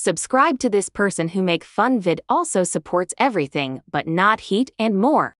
Subscribe to this person who make fun vid also supports everything but not heat and more.